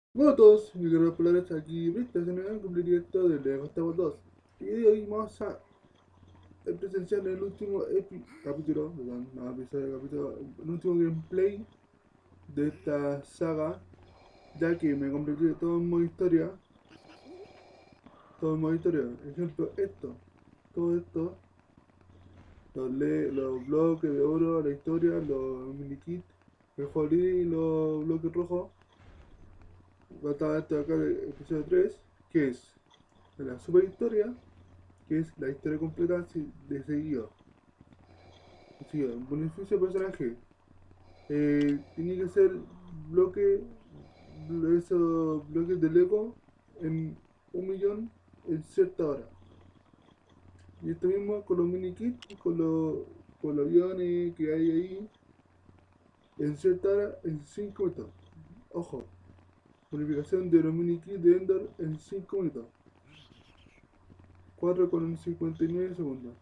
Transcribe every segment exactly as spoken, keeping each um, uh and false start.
Hola a todos, mi querido Polares, aquí Brista, en el cumplir directo de Lego Star Wars dos. Y hoy vamos a presenciar el último epi capítulo, perdón, no episodio, capítulo, el último gameplay de esta saga, ya que me completé todo en modo historia, todo en modo historia. Ejemplo, esto, todo esto, los, le los bloques de oro, la historia, los mini kits, el juego y los bloques rojos. Estaba esto acá del episodio tres, que es la super historia, que es la historia completa de seguido. Seguido, beneficio de personaje. Eh, tiene que ser bloque, esos bloques de Lego en un millón en cierta hora. Y esto mismo con los mini kits, con los, con los aviones que hay ahí, en cierta hora, en cinco minutos. Ojo, bonificación de los mini kits de Endor en cinco minutos. cuatro con cincuenta y nueve segundos.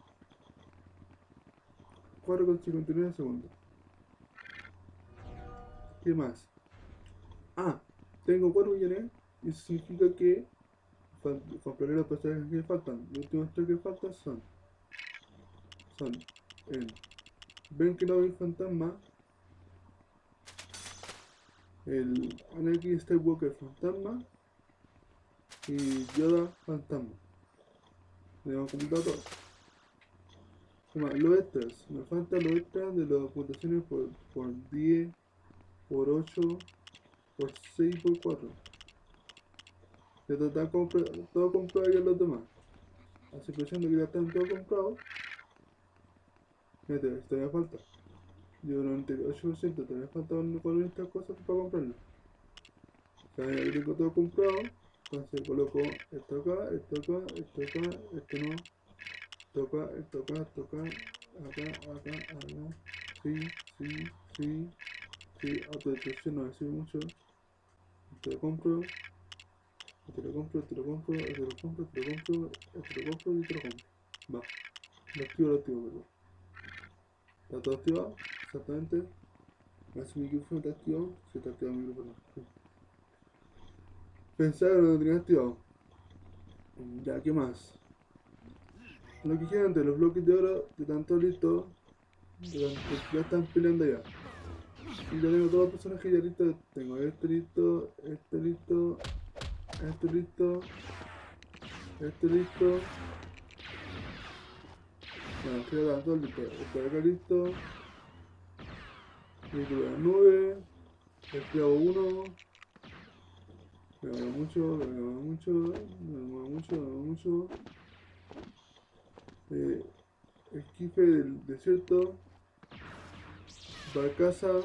cuatro con cincuenta y nueve segundos. ¿Qué más? Ah, tengo cuatro millones y eso significa que compraré los personajes que faltan. Los últimos tres que faltan son, son el Ben Kenobi Fantasma, el Anakin Skywalker Fantasma y Yoda Fantasma. Le hemos completado todo. Los extras, me faltan los extras de las puntuaciones por, por diez, por ocho, por seis y por cuatro. Ya está compra, todo comprado ya los demás. Así pensando que ya están todos comprados. Fíjate, todavía falta. Yo noventa y ocho por ciento, todavía faltan con estas cosas para comprarlo. O sea, ya tengo todo comprado. Entonces coloco esto acá, esto acá, esto acá, esto no. Esto acá, esto acá, esto acá, acá, acá, acá. Sí, sí, sí, sí. Autodestrucción no me sirve mucho. Esto lo compro, esto lo compro, esto lo compro, esto lo compro, esto lo compro, esto lo compro y esto lo compro. Va, lo activo, lo activo, perdón. Está todo activado, exactamente. A ver si mi micrófono está activado. Si está activado el micrófono. Sí. Pensaba que no lo tenía activado. Ya, ¿qué más? Lo que dije antes, los bloques de oro de tanto listo, ya están peleando ya. Y ya tengo todos los personajes ya listos. Tengo este listo, este listo, este listo, este listo. Bueno, creo que están todos listos. Este de acá listo. Vehículo de la nube. Esclavo uno. Me mueve mucho, me mueve mucho, me mueve mucho, me mueve mucho. Eh, Esquife del desierto. Barcaza.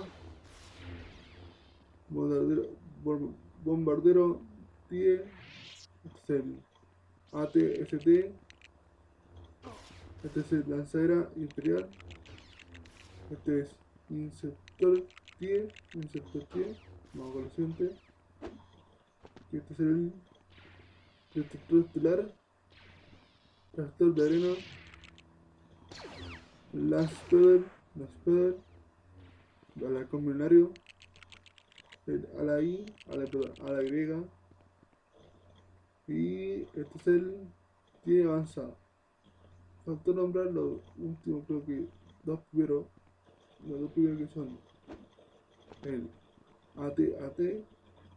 Bombardero, bombardero TIE. Este es el A T S T. Este es el lanzadera imperial. Este es Inceptor TIE. Inceptor TIE. Vamos con el siguiente. Este es el detector estelar. Tractor de arena. Lance Pedal. Lance Pedal. Halcón binario. El a la I. A la, perdón, a la Y. Y este es el TIE avanzado. Faltó nombrar los últimos, creo que dos primeros. Los dos primeros que son el A T A T,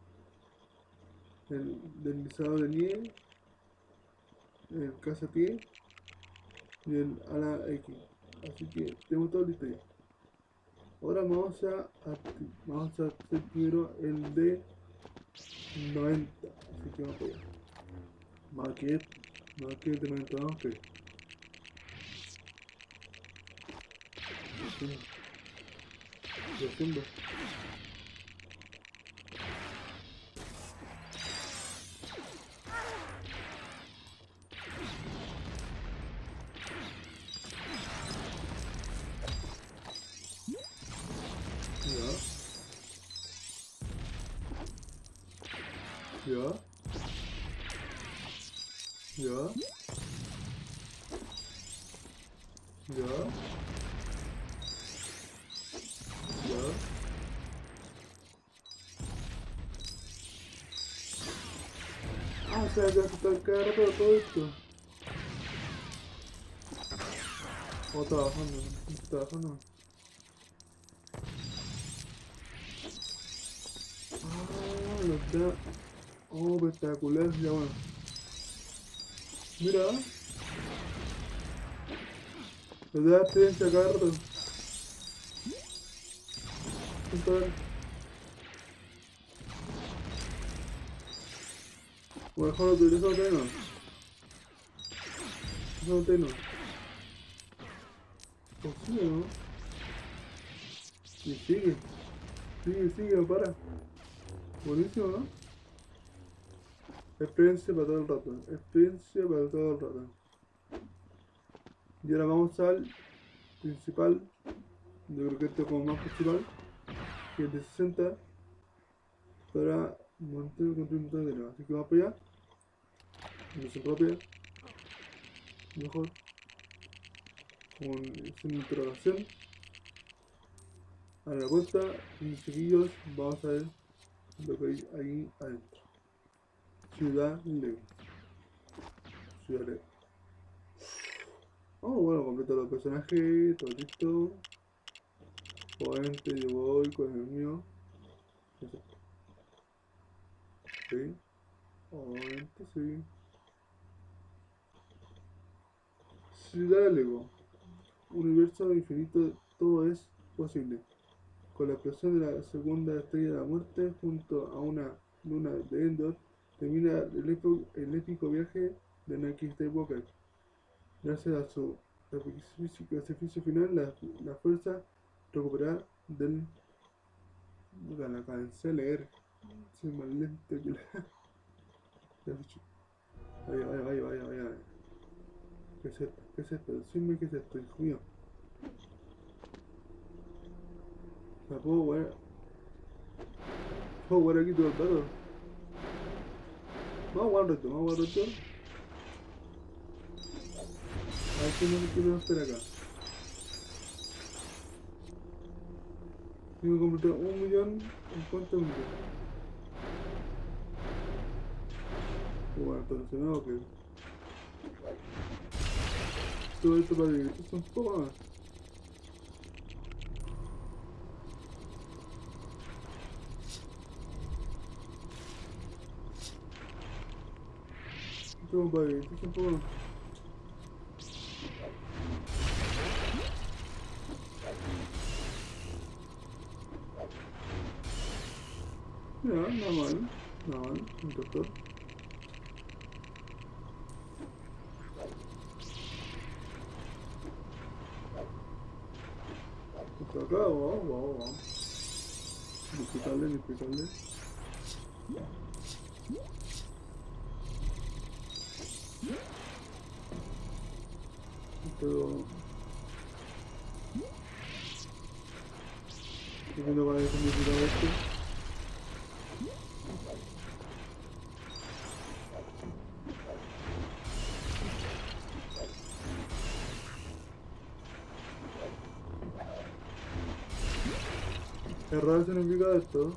el deslizador de nieve, el caza-pie y el ala X. Así que tenemos todo listo ya. Ahora vamos a, vamos a hacer primero el de noventa. Así que vamos a ver. Market, market de noventa, vamos a ver. Haciendo. Ya. Ya. Ya. Ya. Ya. sea, ya se está cada rato todo esto. O está bajando, no está bajando. Ah, lo da. Oh, espectacular, ya bueno. Mira. Lo da experiencia cada rato. O mejor lo utilizo no. No tengo. Pues sigue, ¿no? Y sigue. Sigue, sigue, no para. Buenísimo, ¿no? Experiencia para todo el rato. Experiencia para todo el rato. Y ahora vamos al principal. Yo creo que este es como más principal. Que es de sesenta. Para montar contra un montón de dinero. Así que vamos para allá. Misión propia. Mejor. Con sin interrogación. A la vuelta. Y chiquillos, vamos a ver lo que hay ahí adentro. Ciudad Lego. Ciudad Lego. Oh, bueno, completo los personajes, todo listo. Obviamente yo voy con el mío. Sí. Obviamente sí. Ciudad Lego. Universo infinito, todo es posible. Con la explosión de la segunda estrella de la muerte, junto a una luna de Endor, termina el, épico, el épico viaje de Anakin Skywalker. Gracias a su sacrificio, sacrificio final, la, la fuerza recuperada del... No la alcancé a leer. Soy más lento que la... Vaya, vaya, vaya, vaya, vaya. ¿Qué es esto? ¿Qué es esto? Decime qué es esto, hijo mío. ¿La puedo jugar? ¿Puedo jugar aquí todo el rato? Vamos a jugar un rato, vamos a jugar un rato. A ver qué nos, qué nos espera acá. Tengo que completar un millón en cuántos minutos. Bueno, entonces no, que todo esto para divertirse un poco más. Esto para divertirse un poco más. Ya, nada mal, nada mal, un doctor. Esto acá, vamos, vamos, vamos. Disfrutarle, disfrutarle. Esto... Estoy viendo para disfrutar esto. Es raro significado esto.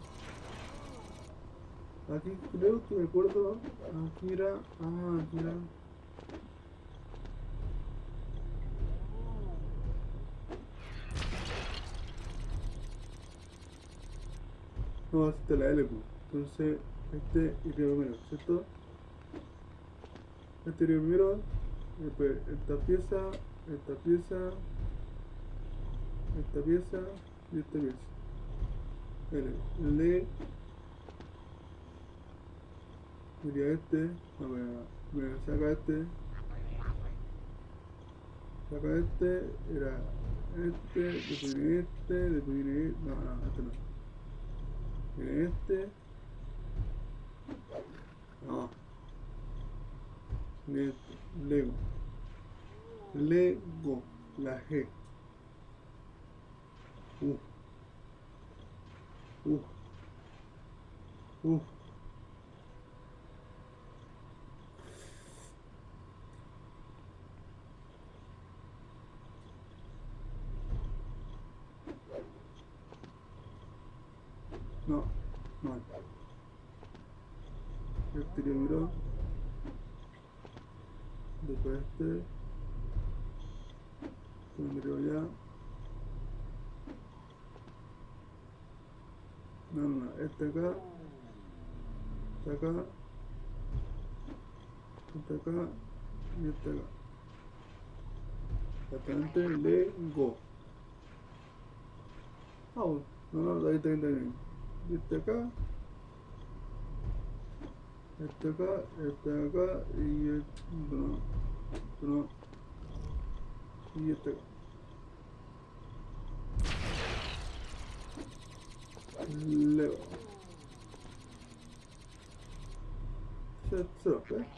Aquí creo que me acuerdo. Aquí era. Ah, aquí era. No, este es la L, pues. Entonces, este iría primero, ¿cierto? Este iría primero. Después, esta pieza, esta pieza, esta pieza y esta pieza. L. L. Iría este. No, me, me saca este. Saca este. Era este. Después viene este. Después viene este. No, no, este no. Viene este. No. Viene este. Lego. Lego. La G. Uh. Uh. Uh. No, no. Este libro. Después este. Pondré ya. No, no, no. Este acá. Este acá. Este acá. Y este acá. Exactamente. Le go. Ah, bueno. No, no, ahí está bien, está bien. Y este acá. Este acá, este acá y este no, este no, y este acá. Leo. Se, se va, ¿eh?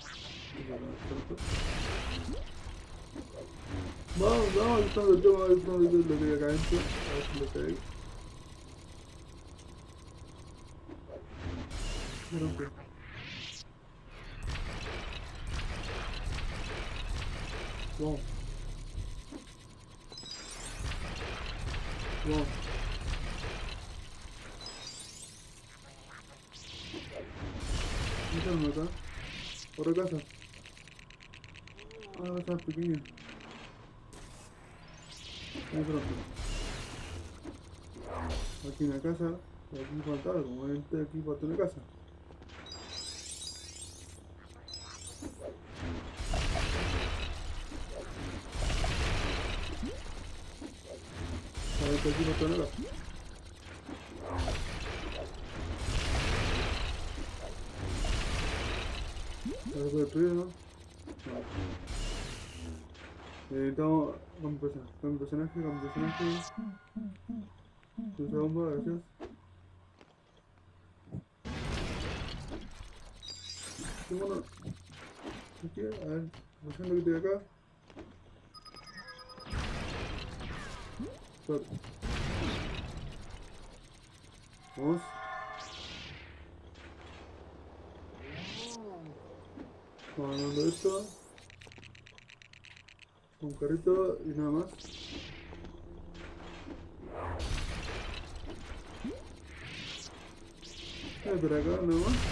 Vamos, vamos, estamos de tema, estamos de lo que hay acá adentro. A ver si lo cae. Me rompe. Wow. Wow. ¿Qué tal acá? Otra casa. Ah, casa pequeña. Muy pronto. Aquí en la casa, aquí falta algo, obviamente aquí falta una casa. A ver, aquí falta una casa. ¿Algo destruido, no? No. Necesitamos cambio de personaje, cambio de personaje, cambio de personaje. Cruza bomba, gracias. ¿Qué mono? Aquí, a ver, haciendo que te acá. Stop. Vamos. Vamos armando esto. Un carrito y nada más. Voy a por acá nada más.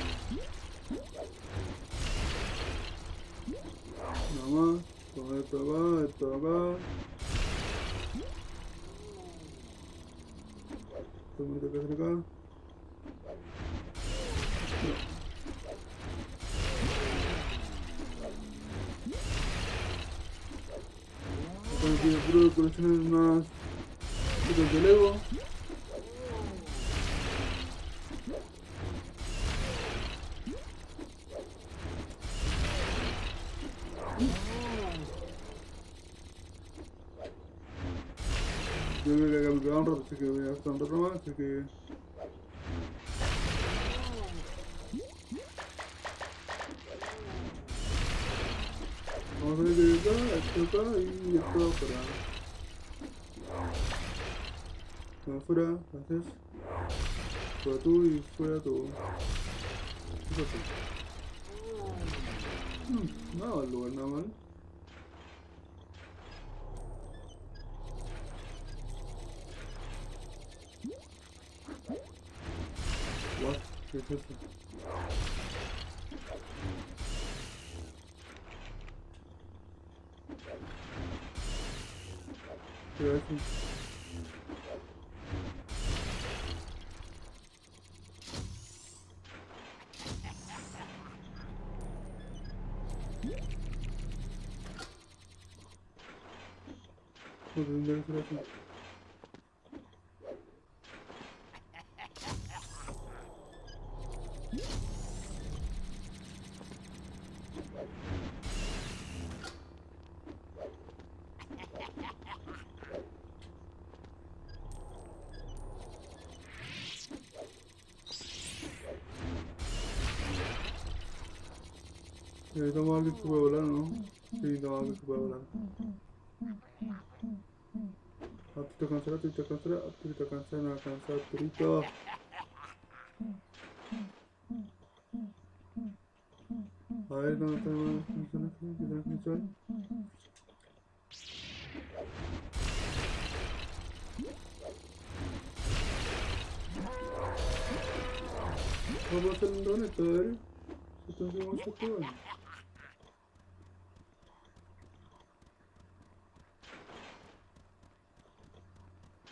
Nada más. Con esto acá, esto acá. Esto me toca hacer acá. Acá me pide puro coleccionar unas cosas de Lego. Yo creo que acá me queda un rato, así que voy a gastar un rato más, así que... Vamos a ver de acá, esto acá y esto para... Para afuera, gracias. Fuera tú y fuera tú. ¿Qué pasa? Hmm, nada mal lugar, nada mal. What? ¿Qué es esto? ¿Qué es esto? ¿Qué tendría que ser así? Necesitamos alguien que pueda volar, ¿no? Sí, necesitamos alguien que pueda volar. Arturito cancela, Arturito cancela, Arturito cancela, cancela, Arturito. A ver, ¿dónde está el personaje? ¿Qué transmisión? Vamos a hacer un donete, a ver. Si conseguimos esto, bueno.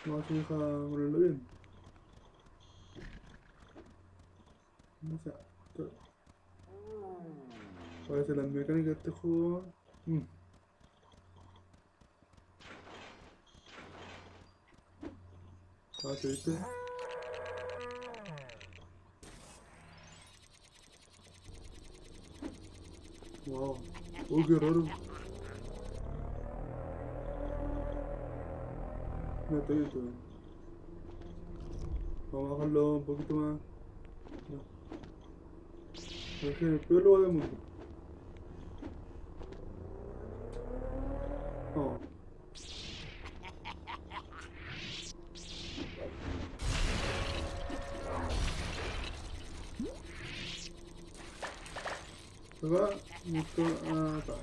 Vamos a dejar ponerlo bien. O sea, parece las mecánicas de este juego. Mm. Ah, ¿te viste? Wow. Uy, qué raro. No estoy esto. Vamos a bajarlo un poquito más. No. Es que el peor lugar del mundo. Oh. Acá, y esto acá.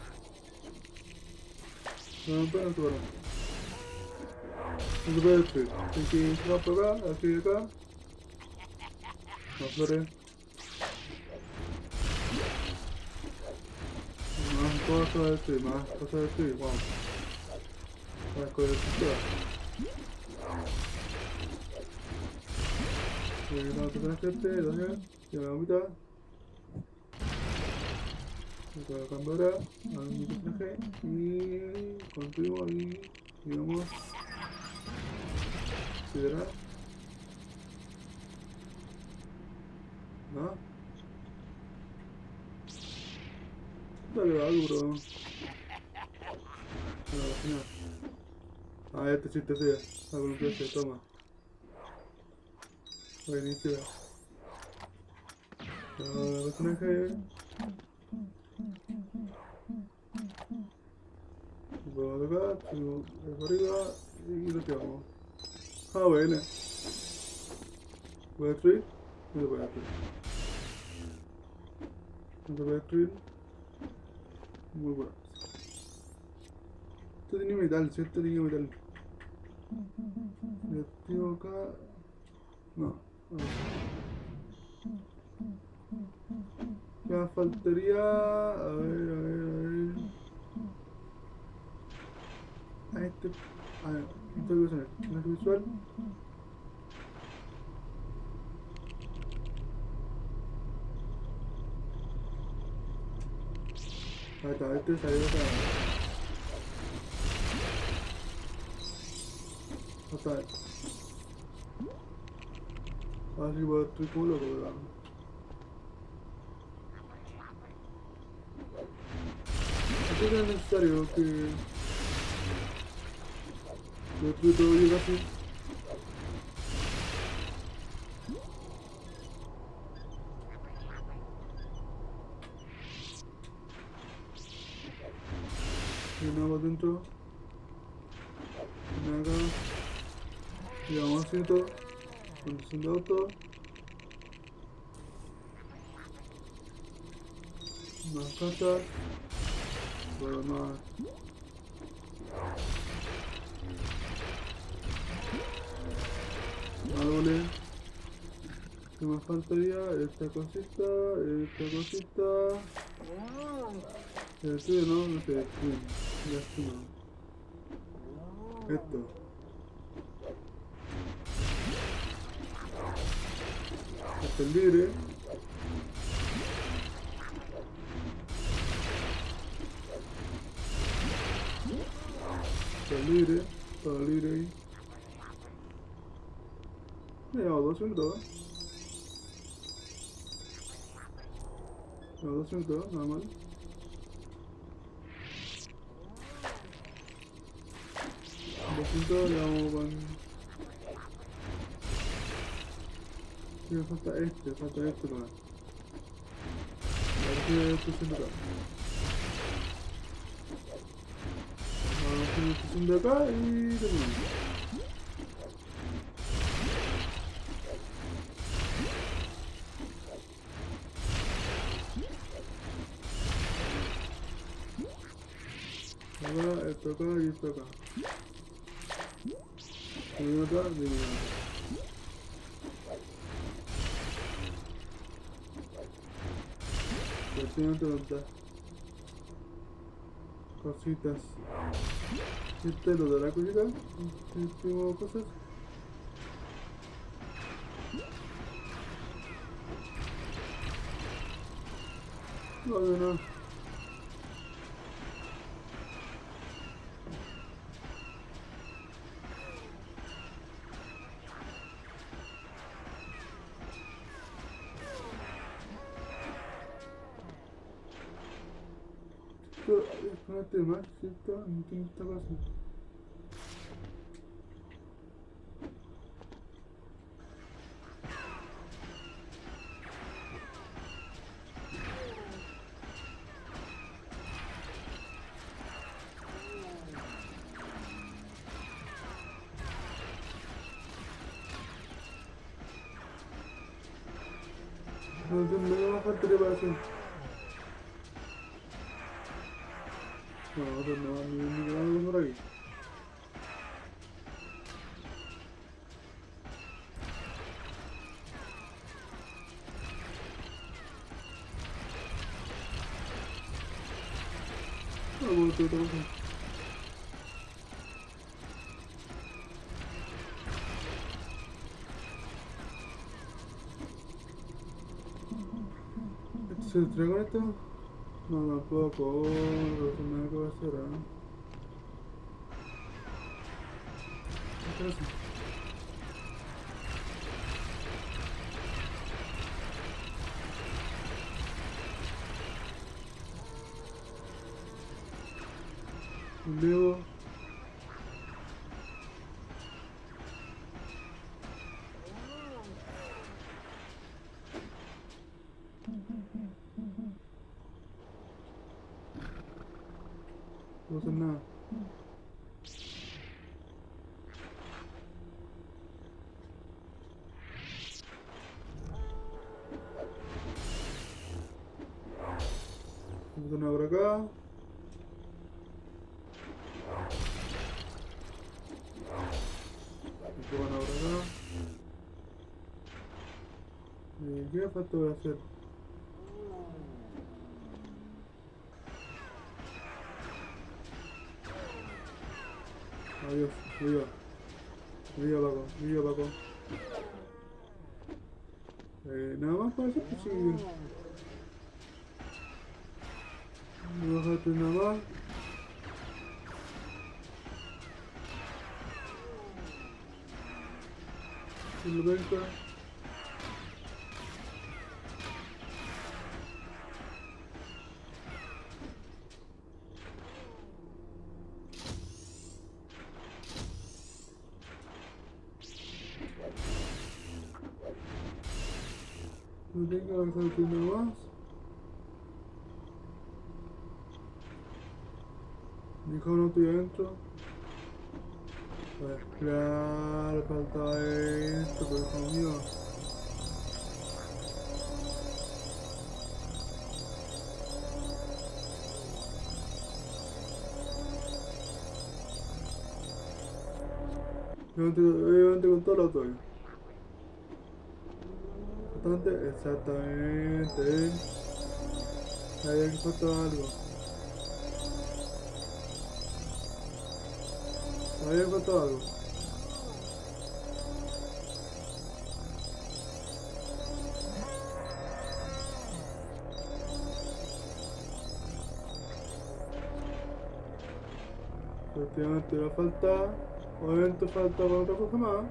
No, no, no, no, no. No se puede destruir. Hay que entrar por acá, aquí acá. Más flores. Más cosas de destruir, más cosas de destruir. Wow. Para escoger todas. Y aquí estamos personajes este, daño. Y a la mitad. Acá la cambora. A mi personaje. Y construimos y digamos. Considerar. ¿No? Dale algo, bro. No, no. Ah, este chiste sea. Algo que se toma. Buenísimo. Ah, personaje. Vamos acá, subimos por arriba y lo tiramos. Ah, bueno. ¿Voy a destruir? No lo voy a destruir. No lo voy a destruir. Muy bueno. Esto tiene metal, ¿cierto? Tiene metal. Le activo acá. No. ¿Qué más faltaría? A ver, a ver, a ver. A este. A ver, esto que es personaje visual. Ahí está, este salió acá. Hasta ahí. Ahora sí voy a destruir como loco, ¿verdad? Esto no es necesario que... Lo destruyo todo yo casi. Y nada más dentro. Y nada acá. Llevamos asiento. Conducción de auto. Más casas. Bueno, más. Árboles. ¿Qué más faltaría? Esta cosita, esta cosita. El estudio no, no sé, estudio. Ya estudio. Esto. Este es libre. Está libre, todo libre ahí. Me llevo dos minutos. Me llevo dos minutos, nada mal. Dos minutos, ya vamos con... Sí, me falta este, falta este para... A ver qué estoy haciendo acá. Vamos a hacer una sesión de acá y terminamos. Acá, esto acá y esto acá. Termino acá, termino acá. Prácticamente tantas cositas. Este lo de la cosita. Último cosas. No, no, no. Esto, espérate más, ¿cierto? No tiene esta cosa. No, no me falta reparación. No, no, no, ni ni quedamos por aquí. No, como te otra cosa. ¿Se entrega con esto? No, tampoco. No me puedo hacer, ¿eh? ¿Qué hace? Luego. No pasa nada. No pasa nada por acá. No pasa nada por acá. Eh, ¿Qué me falta por hacer? Adiós, viva. Viva Paco, viva Paco. Eh, nada más para hacer, pues sí. No bajaste nada más. Si lo venga. No tengo que bajarte nada más. Mi hijo no estoy adentro. Pues claro, falta esto, pero hijo mío. Obviamente, obviamente con todo lo tuyo. Exactamente, exactamente. Ahí aquí falta algo. Ahí falta algo. Efectivamente va a faltar. Obviamente falta para otra cosa más.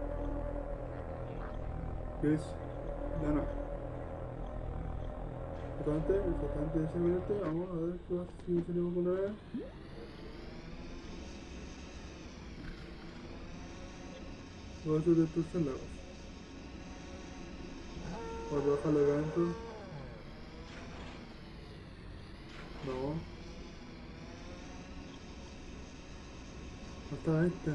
Que es ya no. Exactamente, exactamente ese minuto. Vamos a ver qué pasa si salimos una vez. Voy a hacer destrucción de la base. Voy a bajarlo acá adentro. No. Falta este.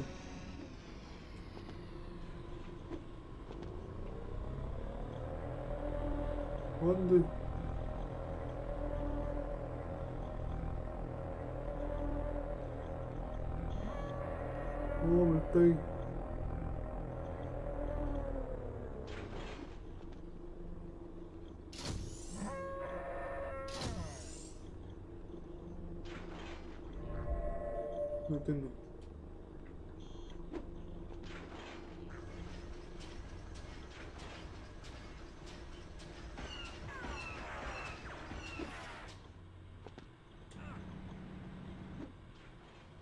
¿Dónde? No, me estoy. No tengo.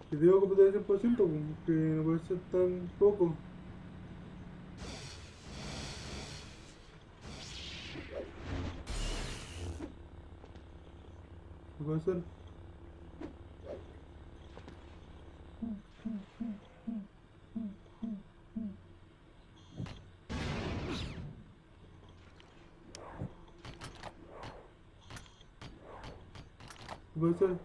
Que debo completar el cien por ciento, que no puede ser tan poco. No puede ser. No puede ser.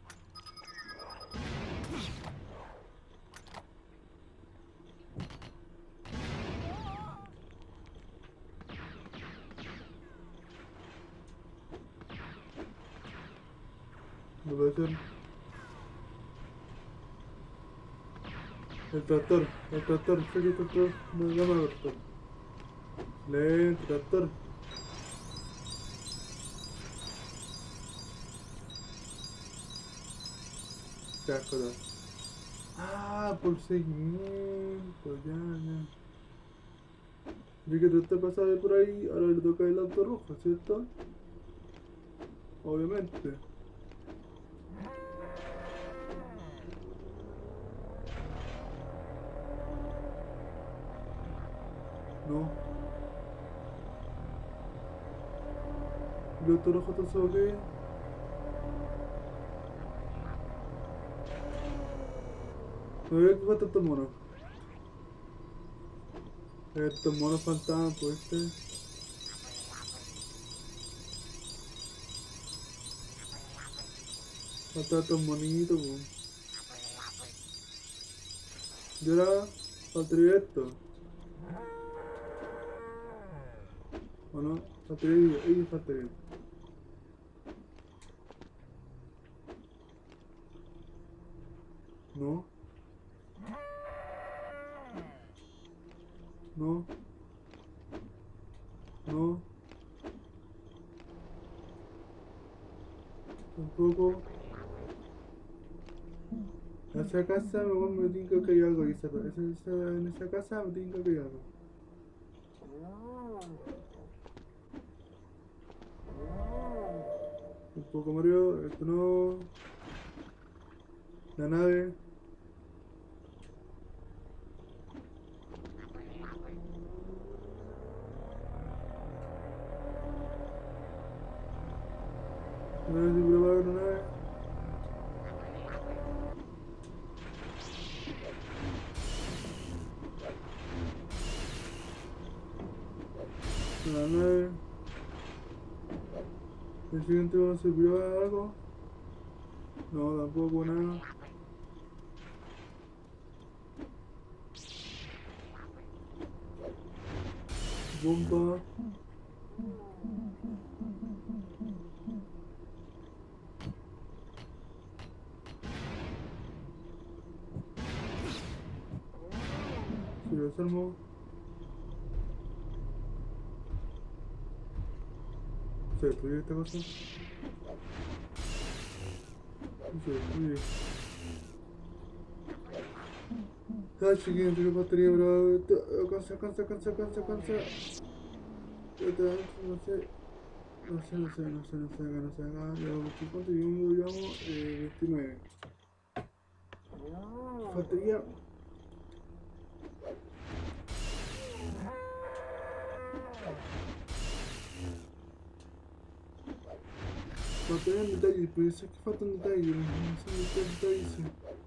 No puede ser. El tractor, el tractor, sé que el tractor no llama tractor. Lento, tractor. Qué asco da. Ah, por seguimiento, ya, ya. Vi que el tractor pasaba por ahí, ahora le toca el auto rojo, ¿cierto? Obviamente. No. ¿El auto rojo está solo qué? No veo que falta estos monos. Estos monos fantasmas, pues este. Falta estos monitos, pues. Y ahora faltaría esto. ¿O no? Faltaría ellos, ellos faltarían. No. No. No. Tampoco. En esa casa me, me tinca que hay algo. Y esa, esa, esa, en esa casa me tinca que hay algo. Un poco Mario, esto no. La nave. No sé si probar una nave. Una nave. El siguiente uno se prueba algo. No, tampoco nada. Bomba. Si lo desarmo. ¿Se destruye esta cosa? Se destruye. Ah, chiquillos, tengo batería, pero... Alcanza, alcanza, alcanza, alcanza, alcanza. No sé. No sé, no sé, no sé, no sé, acá, no sé, acá. Llevamos cincuenta y uno, llevamos eh, veintinueve. Batería. Batería en detalle, pero sé que falta un detalle. No sé qué detalle dice.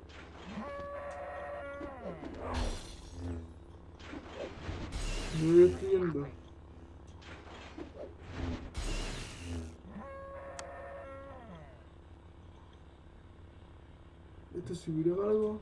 No lo estoy viendo. ¿Esto servirá para algo?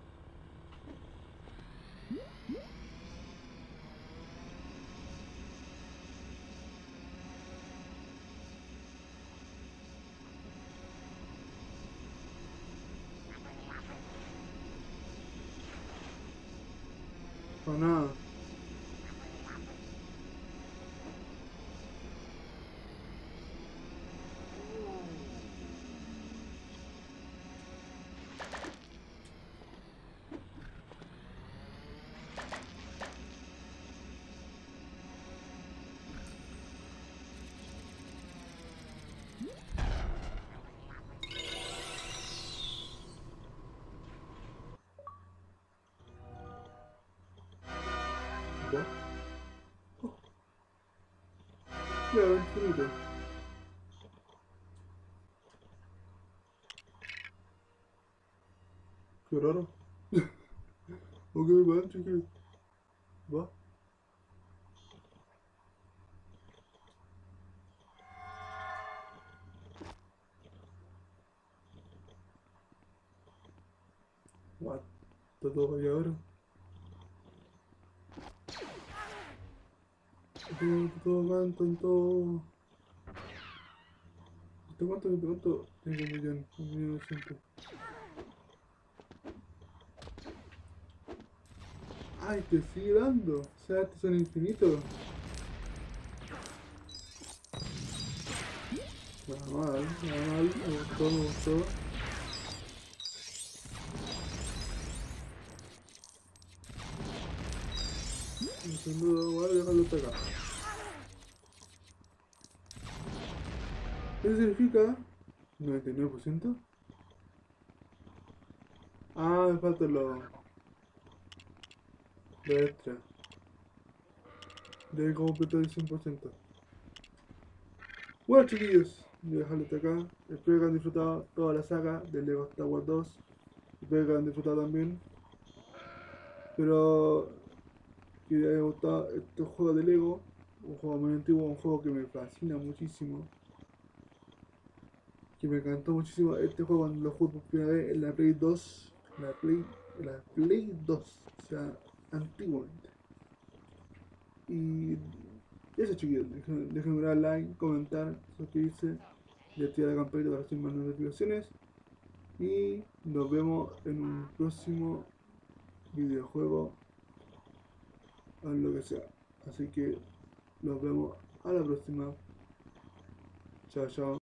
Para nada. relativamente finito. Qué raro. Ok, va, chiquillos. Va. What? Está todo ahí ahora. Todo, todo canto, en todo. ¿Te cuánto? ¿Te cuánto? Tengo un millón, un millón doscientos. Ay, te sigue dando. O sea, estos son infinitos. Nada mal, nada mal. Me gustó, me gustó. Sin duda, voy a dejarlo hasta acá. ¿Qué significa? noventa y nueve por ciento. Ah, me falta lo, lo extra. Debe completar el cien por ciento. Bueno, chiquillos, voy a dejarlo hasta acá. Espero que hayan disfrutado toda la saga de Lego Star Wars dos. Espero que hayan disfrutado también. Pero que les haya gustado estos juegos de Lego. Un juego muy antiguo, un juego que me fascina muchísimo. Que me encantó muchísimo este juego cuando lo jugué por primera vez en la Play dos. La Play, la Play dos. O sea, antiguamente. Y eso, chiquillos, dejen, dejen un gran like, comentar, suscribirse y activar la campanita para recibir más notificaciones. Y nos vemos en un próximo videojuego o en lo que sea. Así que nos vemos a la próxima. Chao, chao.